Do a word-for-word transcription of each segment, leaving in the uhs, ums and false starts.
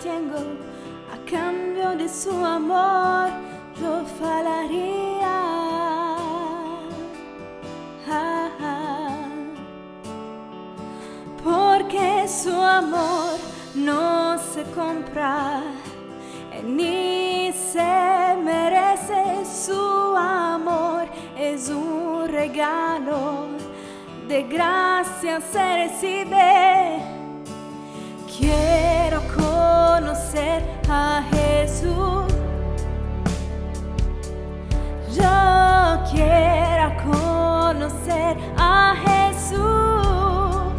tengo a cambio de su amor, yo falaría. Ah, ah. Porque su amor no se compra ni se merece. Su amor es un regalo, de gracia se recibe. Quiero conocer a Jesús, yo quiero conocer a Jesús,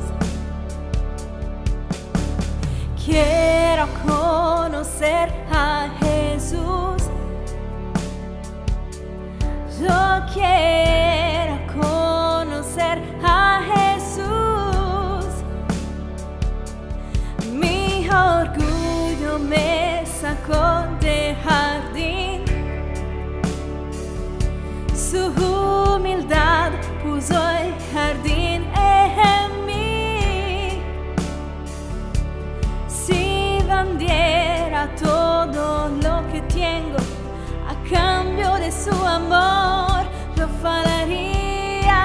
quiero conocer a Jesús, yo quiero conocer a Jesús. Mi orgullo me sacó del jardín, su humildad puso el jardín en mí. Si vendiera todo lo que tengo a cambio de su amor, yo falaría.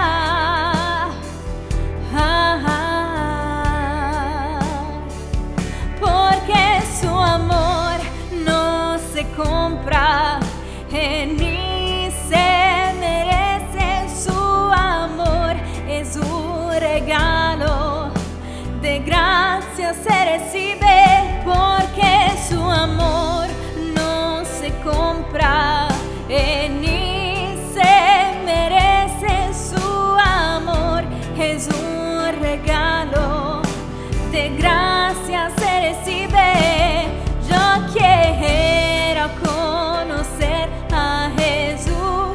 Ah, ah, porque su amor no se compra ni se merece. Su amor es un regalo, de gracia se recibe. Porque su amor no se compra ni se merece. Su amor es un regalo, de gracia se recibe. Yo quiero conocer a Jesús,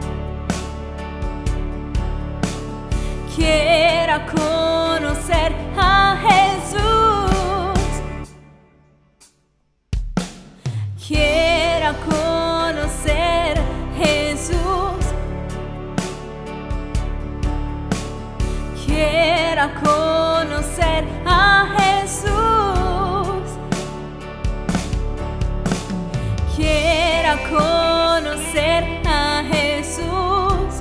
quiero conocer a Jesús, quiero conocer Jesús, quiero conocer a Jesús, quiero conocer a Jesús.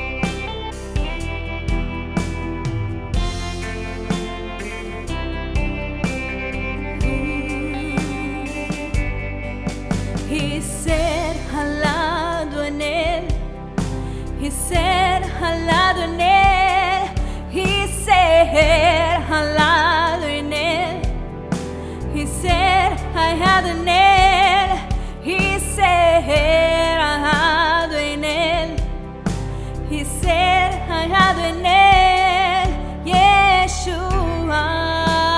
Y ser jalado en él, y ser jalado en él, y ser jalado en él, y ser hallado en él, y ser hallado en él, y ser hallado en él, Yeshua.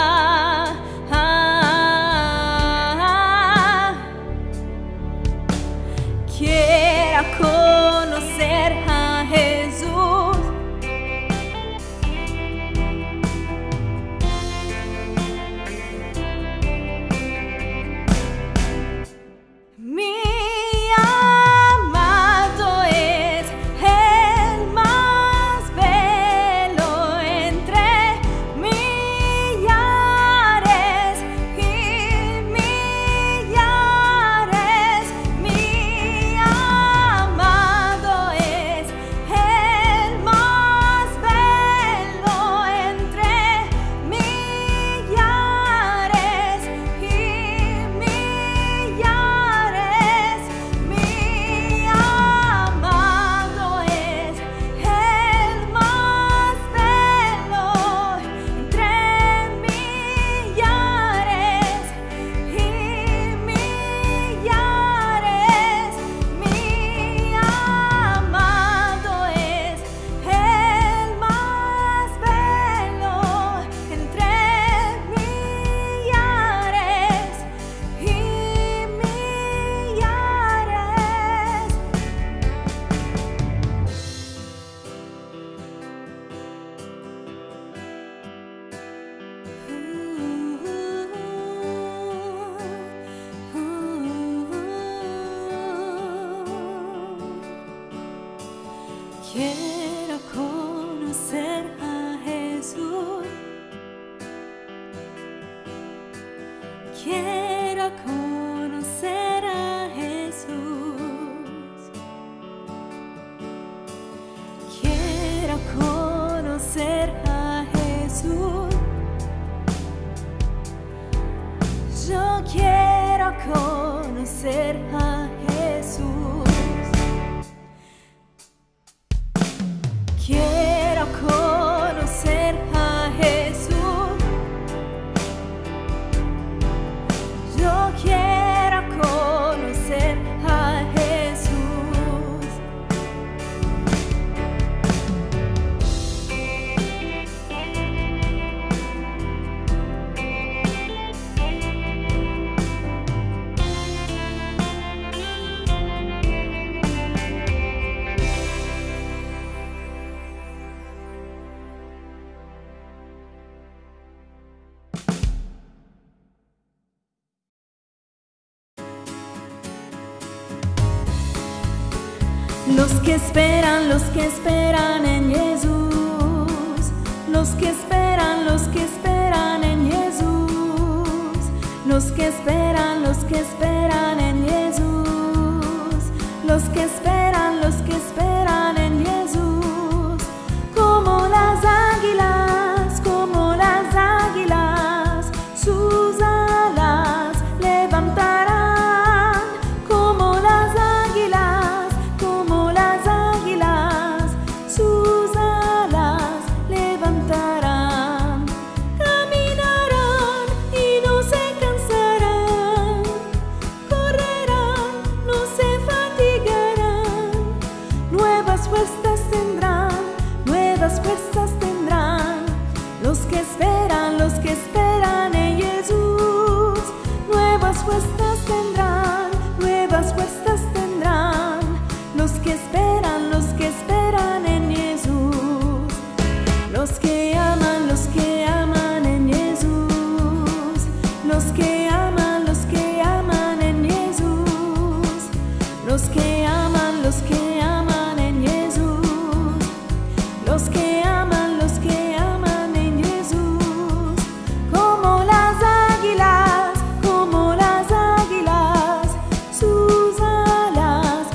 Quiero conocer a Jesús, mi amado es el más bello entre millares y millares. Mi amado es el más bello entre millares y millares. Mi amado es el más bello entre millares y millares. Mi amado es el más bello entre millares y millares. Quiero conocer a Jesús, quiero conocer a Jesús. Yo quiero conocer a Jesús. Quiero conocer a Jesús. Yo quiero conocer a Jesús. Los que esperan, los que esperan en Jesús. Los que esperan, los que esperan en Jesús. Los que esperan, los que esperan en Jesús. Los que esperan, los que esperan en Jesús. Como las águilas, como las águilas, sus alas levantarán. Como las águilas, como las águilas, sus alas levantarán. Caminarán y no se cansarán, correrán, no se fatigarán. Nuevas fuerzas tendrán, nuevas fuerzas tendrán. Los que esperan, los que esperan en Jesús. Nuevas fuerzas tendrán, nuevas fuerzas tendrán. Los que esperan, los que esperan en Jesús. Los que aman, los que aman en Jesús. Los que aman, los que aman en Jesús. Los que aman, los que aman en Jesús. Los que aman, los que aman en Jesús. Como las águilas, como las águilas, sus alas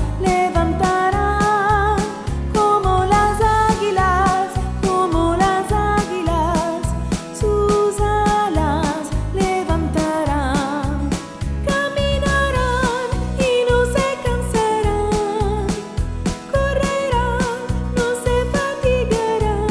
levantarán. Como las águilas, como las águilas, sus alas levantarán. Caminarán y no se cansarán, correrán, no se fatigarán.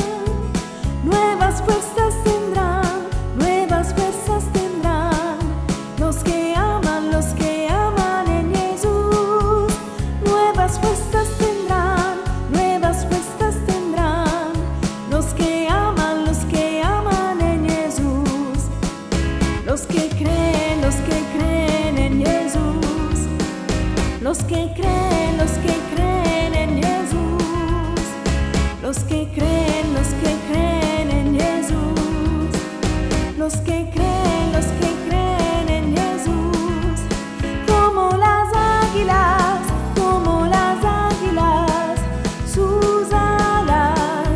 Nuevas fuerzas tendrán, nuevas fuerzas tendrán. Los que aman, los que aman en Jesús. Nuevas fuerzas tendrán, nuevas fuerzas tendrán. Los que aman, los que aman en Jesús. Los que creen, los que creen en Jesús. Los que creen, los que creen en Jesús. Los que creen, los que creen en Jesús. Los que creen, los que creen en Jesús. Como las águilas, como las águilas, sus alas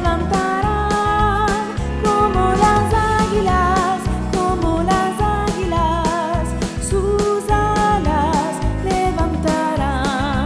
levantarán. Como las águilas, como las águilas, sus alas levantarán.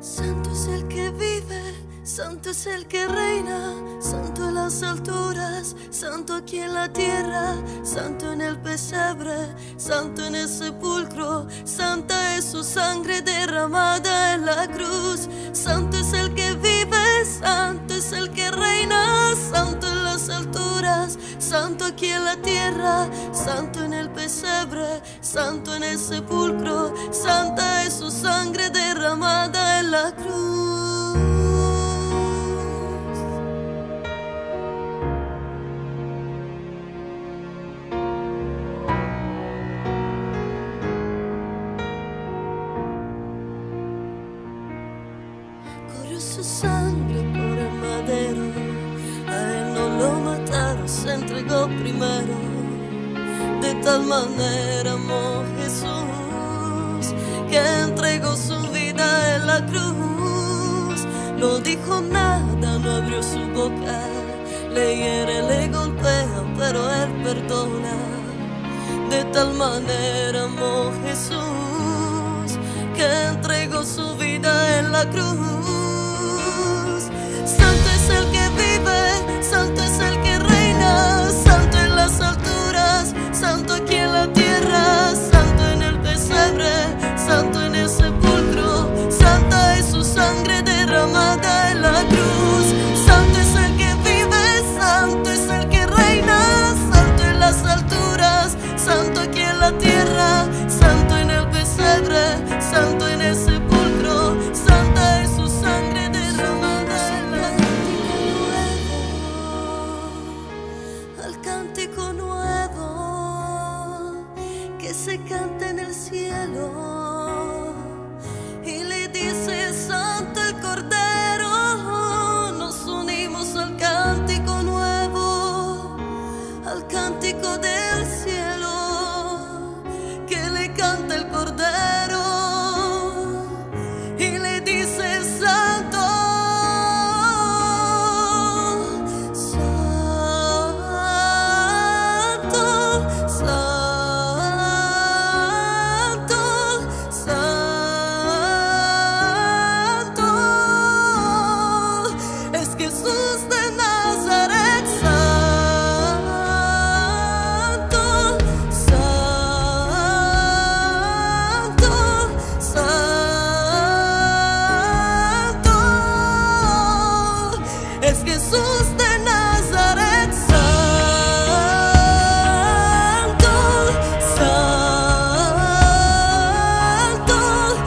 Santo es el que vive, santo es el que reina, santo en las alturas, santo aquí en la tierra, santo en el pesebre, santo en el sepulcro, santa es su sangre derramada en la cruz. Santo es el que vive, santo es el que reina, santo en las alturas, santo aquí en la tierra, santo en el pesebre, santo en el sepulcro, santa es su sangre derramada en la cruz. Corrió su sangre por el madero, a él no lo mataron, se entregó primero. De tal manera amó Jesús, que entregó su vida en la cruz. No dijo nada, no abrió su boca, le hiere, le golpea, pero él perdona. De tal manera amó Jesús, que entregó su vida en la cruz. Santo es el que vive, santo es el que reina, santo en las alturas, santo aquí en la tierra, santo en el pesebre, santo en el sepulcro, santa es su sangre derramada en la cruz. Santo es el que vive, santo es el que reina, santo en las alturas, santo aquí en la tierra, santo en el pesebre, santo en el sepulcro, santa es su sangre derramada en la cruz. Al cántico nuevo que se canta en el cielo y le dice santo el Cordero. Nos unimos al cántico nuevo, al cántico del cielo que le canta el Cordero y le dice santo, santo, santo, santo. Es Jesús de Nazaret, santo, santo, santo. Es Jesús de Nazaret, santo, santo,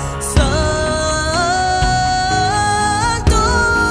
santo.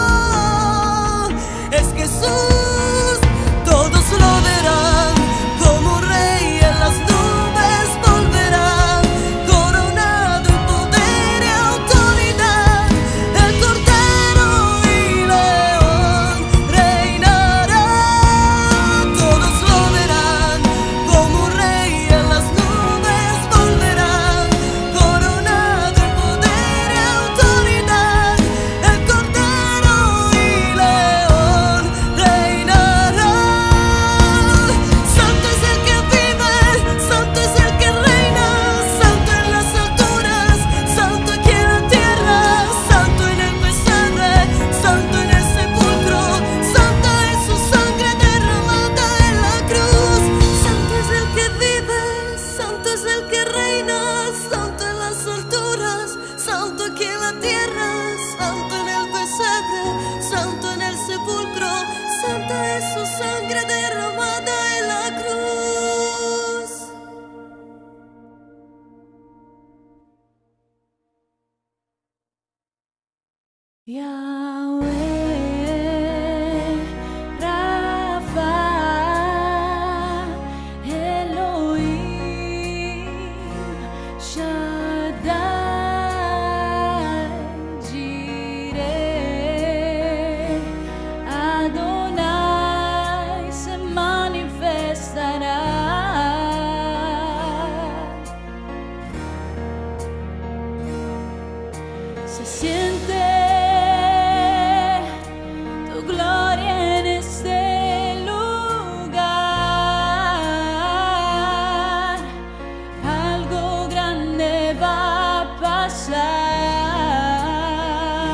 Es Jesús, todos lo verán como rey, en las nubes volverán, coronado en poder y autoridad. El Cordero y León reinará. Todos lo verán como rey, en las nubes volverán, coronado en poder y autoridad. El Cordero y León reinará. Santo es el que vive, santo es el que reina, santo en las alturas, santo aquí en la tierra, santo en el pesebre, santo en el sepulcro, santa es su sangre derramada en la cruz. Santo es el que vive, santo es el que reina, santo en las alturas, santo aquí en la tierra, santo en el pesebre, santo en el sepulcro, santa es su sangre derramada en la cruz. Yahweh, Rafa, Elohim, Shaddai, Jireh, Adonai se manifestará. Se siente tu gloria en este lugar. Algo grande va a pasar.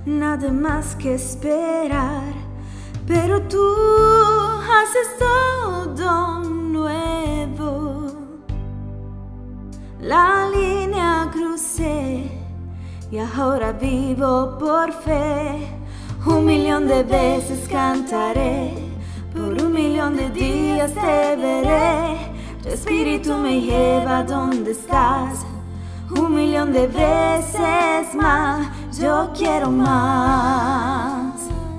nada más que esperar, pero tú haces todo nuevo. La línea crucé y ahora vivo por fe. Un millón de veces cantaré, por un millón de días te veré. Tu espíritu me lleva a donde estás. Un millón de veces más, yo quiero más.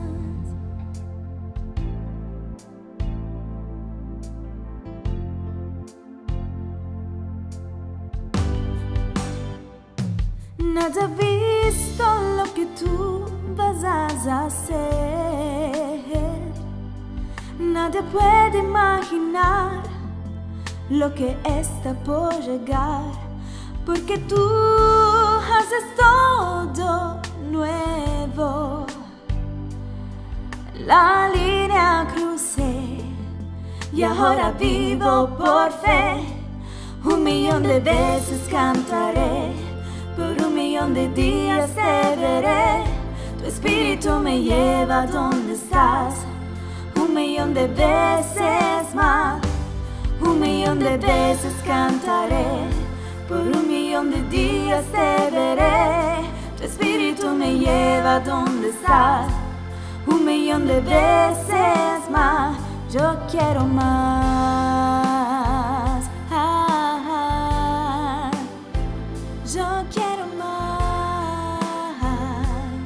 Nada visto lo que tú vas a hacer. Nadie puede imaginar lo que está por llegar, porque tú haces todo nuevo. La línea crucé y ahora vivo por fe. Un millón de veces cantaré, por un millón de días te veré. Tu espíritu me lleva a donde estás. Un millón de veces más, un millón de veces cantaré, por un millón de días te veré. Tu espíritu me lleva a donde estás. Un millón de veces más, yo quiero más. Ah, ah, yo quiero más.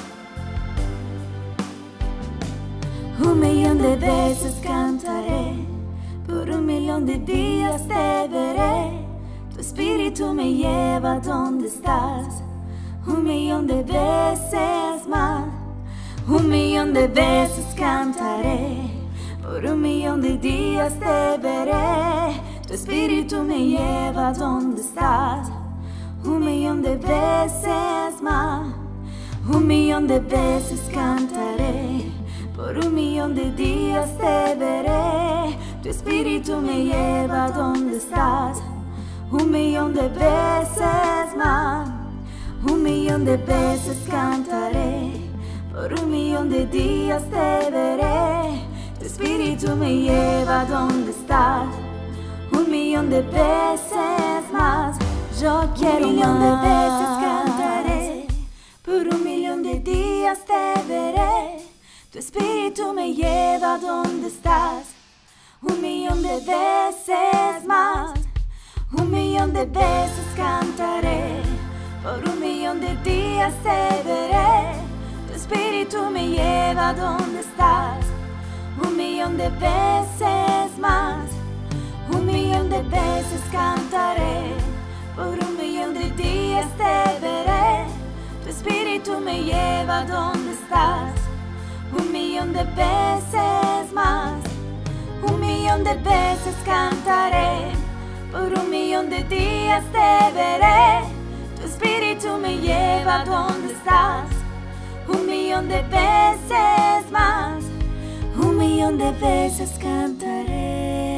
Un millón de veces cantaré, por un millón de días te veré. Tu espíritu me lleva a donde estás. Un millón de veces más, un millón de veces cantaré, por un millón de días te veré. Tu espíritu me lleva a donde estás. Un millón de veces más, un millón de veces cantaré, por un millón de días te veré. Tu espíritu me lleva a donde estás. Un millón de veces más, un millón de veces cantaré, por un millón de días te veré. Tu espíritu me lleva a donde estás. Un millón de veces más, yo quiero un millón de veces cantaré, por un millón de días te veré. Tu espíritu me lleva a donde estás. Un millón de veces más, un millón de veces cantaré, por un millón de días te veré. Tu espíritu me lleva a donde estás. Un millón de veces más, un millón de veces cantaré, por un millón de días te veré. Tu espíritu me lleva a donde estás. Un millón de veces más, un millón de veces cantaré, por un millón de días te veré. Tu espíritu me lleva a donde estás. Un millón de veces más, un millón de veces cantaré.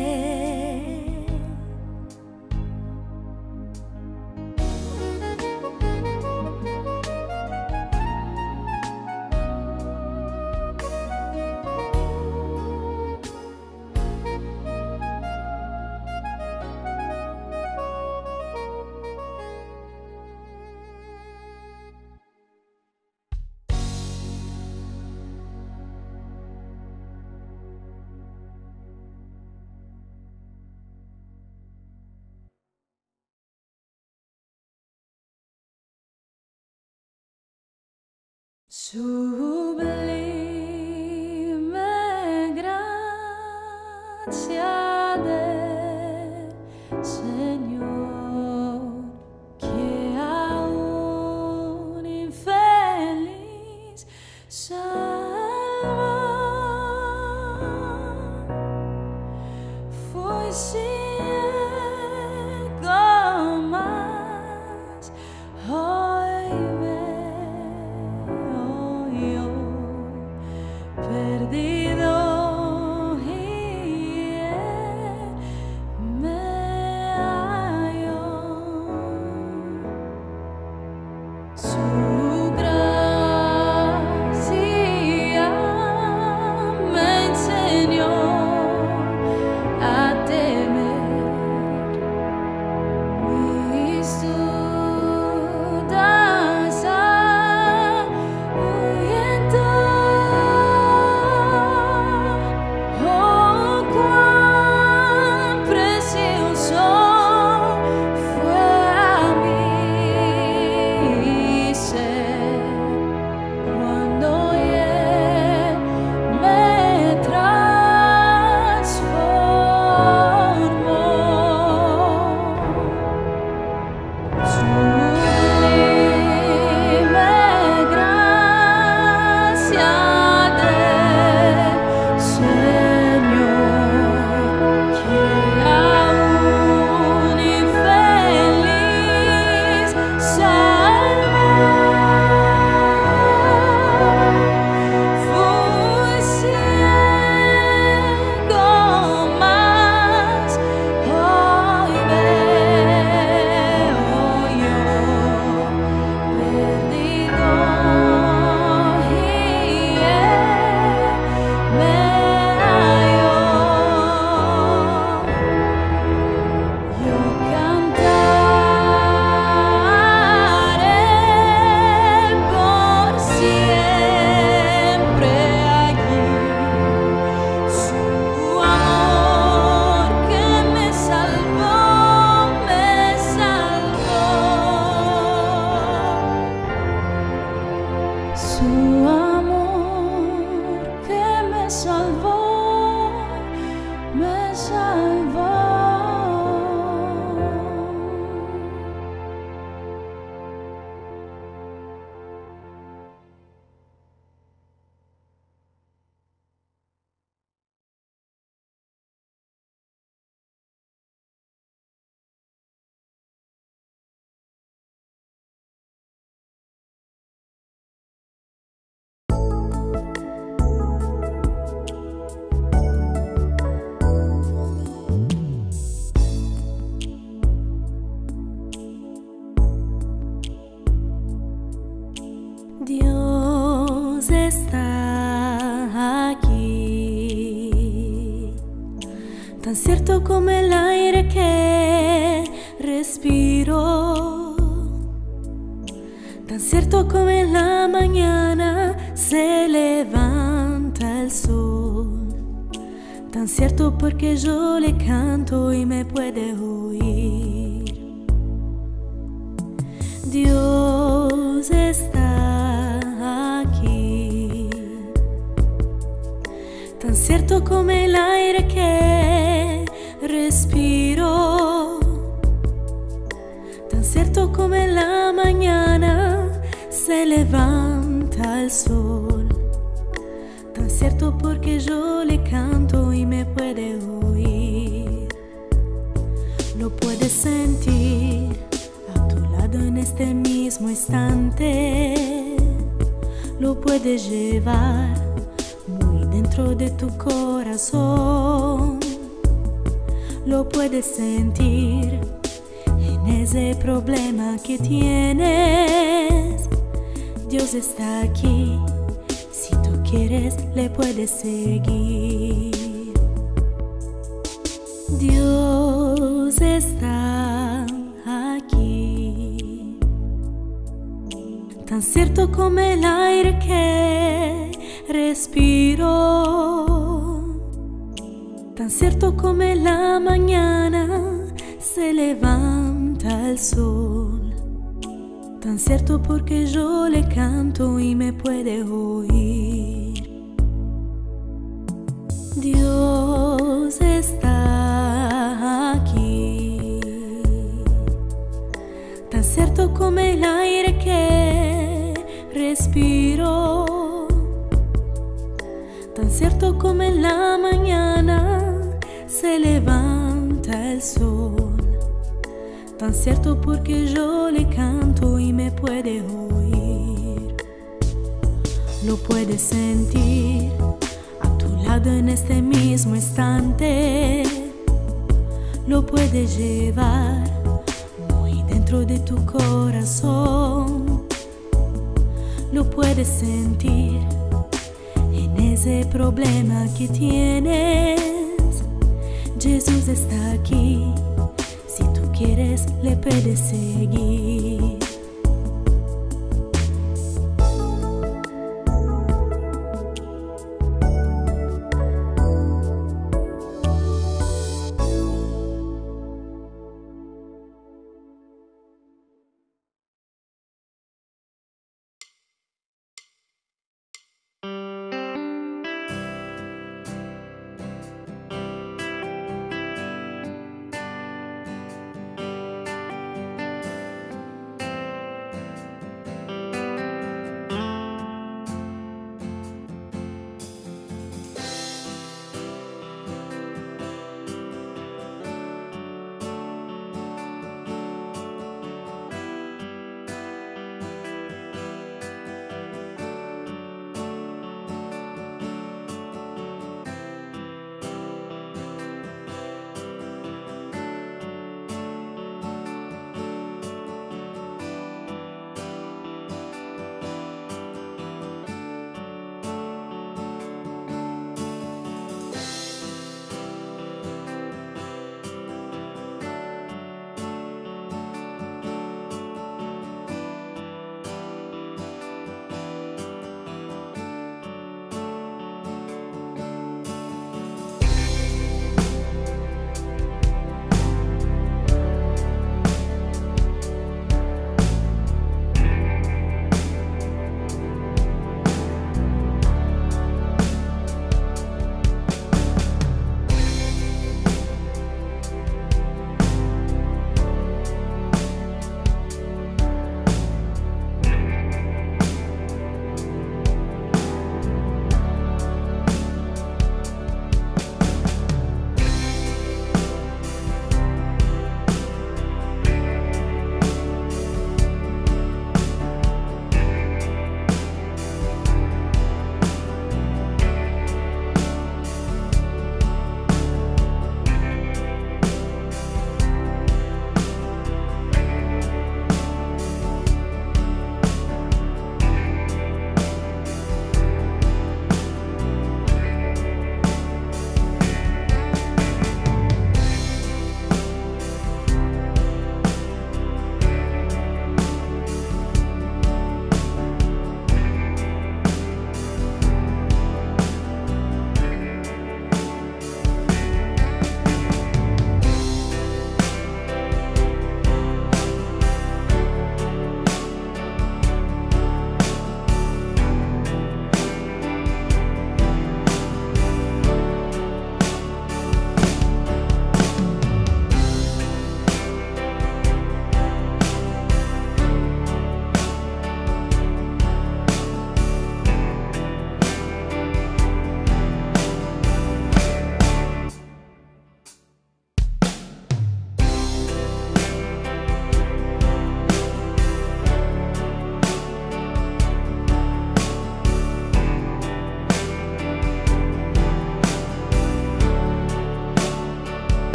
Sublime gracia del Señor, que aún infeliz salvó. Fui ciego, mas hoy perdido y tan cierto como el aire que respiro, tan cierto como en la mañana se levanta el sol, tan cierto porque yo le canto y me puede oír. Dios está aquí, tan cierto como el aire que respiro, tan cierto como en la mañana se levanta el sol, tan cierto porque yo le canto y me puede oír. Lo puedes sentir a tu lado en este mismo instante, lo puedes llevar muy dentro de tu corazón, lo puedes sentir en ese problema que tienes. Dios está aquí, si tú quieres le puedes seguir. Dios está aquí, tan cierto como el aire que respiro, tan cierto como en la mañana se levanta el sol, tan cierto porque yo le canto y me puede oír. Dios está aquí, tan cierto como el aire que respiro, tan cierto como en la mañana se levanta el sol, tan cierto porque yo le canto y me puede oír. Lo puedes sentir a tu lado en este mismo instante, lo puedes llevar muy dentro de tu corazón, lo puedes sentir en ese problema que tienes. Jesús está aquí, si tú quieres le puedes seguir.